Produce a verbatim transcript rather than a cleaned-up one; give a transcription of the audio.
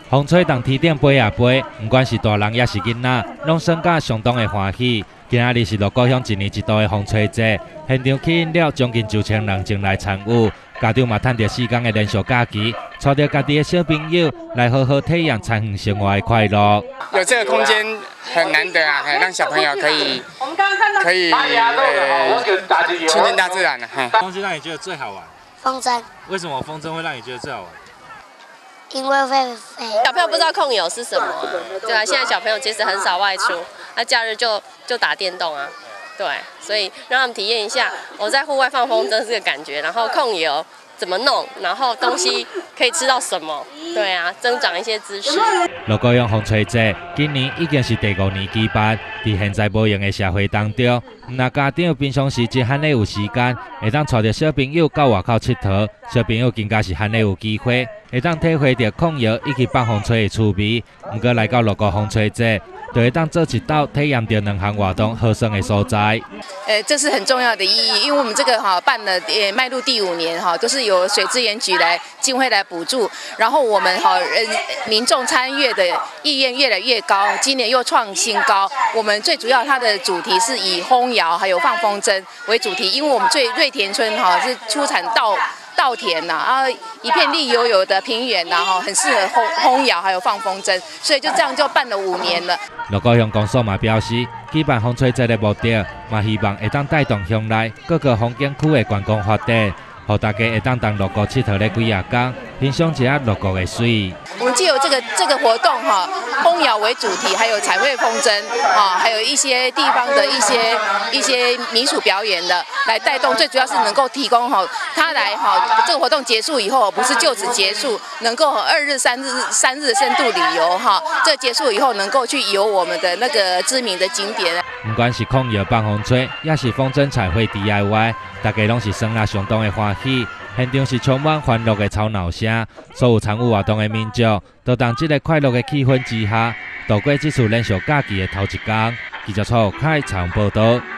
风吹当天顶飞啊飞，不管是大人也是囡仔，拢算甲相当的欢喜。今仔日是鹿谷乡一年一度的风吹节，现场吸引了将近九千人前来参与。家长嘛，趁着四天的连续假期，带着家己的小朋友来好好体验餐园生活的快乐。 有这个空间很难得啊，让小朋友可以可以呃亲近大自然了。 东西让你觉得最好玩？ 风筝。 为什么风筝会让你觉得最好玩？ 因为会飞。 小朋友不知道控油是什么、啊，对啊，现在小朋友其实很少外出，那假日就就打电动啊，对，所以让他们体验一下我在户外放风筝是个感觉，然后控油怎么弄，然后东西可以吃到什么，对啊，增长一些知识。 鹿谷乡风吹节今年已经是第五年举办，伫现在无闲的社会当中，那家长平常时真罕咧有时间，会当带着小朋友到外口佚佗，小朋友更加是罕咧有机会，会当体会到控油以及放风吹的趣味。不过来到鹿谷风吹节，就会当做一道体验到两项活动好耍的所在。 呃，这是很重要的意义，因为我们这个哈办了也迈入第五年哈，都是由水资源局来经费来补助，然后我们哈人民众参与的意愿越来越高，今年又创新高。我们最主要它的主题是以烘窑还有放风筝为主题，因为我们最瑞田村哈是出产稻。稻田呐、啊，然后一片绿油油的平原呐、啊，哈，很适合烘烘窑还有放风筝，所以就这样就办了五年了。 鹿谷乡公所嘛表示，举办风吹节的目的，嘛希望会当带动乡内各个风景区的观光发展，让大家会当当鹿谷佚佗咧几啊天，欣赏一下鹿谷的水。 我们藉由这个这个活动哈，烘窑为主题，还有彩绘风筝啊，还有一些地方的一些一些民俗表演的来带动，最主要是能够提供哈，他来哈这个活动结束以后不是就此结束，能够二日三日三日深度旅游哈，这结束以后能够去游我们的那个知名的景点。 不管是控油放风吹，也是风筝彩绘 D I Y， 大家拢是耍了相当的欢喜。现场是充满欢乐的吵闹声，所有参与活动的民众都当这个快乐的气氛之下，度过这次连续假期的头一天。记者蔡凯采访报道。